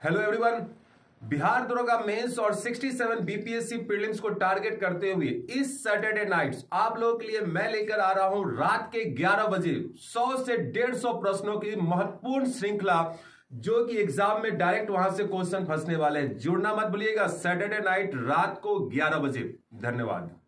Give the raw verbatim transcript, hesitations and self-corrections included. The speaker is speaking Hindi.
Hello everyone. बिहार दरोगा मेंस और सड़सठ बीपीएससी प्रीलिम्स को टारगेट करते हुए इस सैटरडे नाइट्स आप लोगों के लिए मैं लेकर आ रहा हूं रात के ग्यारह बजे सौ से डेढ़ सौ प्रश्नों की महत्वपूर्ण श्रृंखला, जो कि एग्जाम में डायरेक्ट वहां से क्वेश्चन फंसने वाले हैं। जुड़ना मत भूलिएगा, सैटरडे नाइट रात को ग्यारह बजे। धन्यवाद।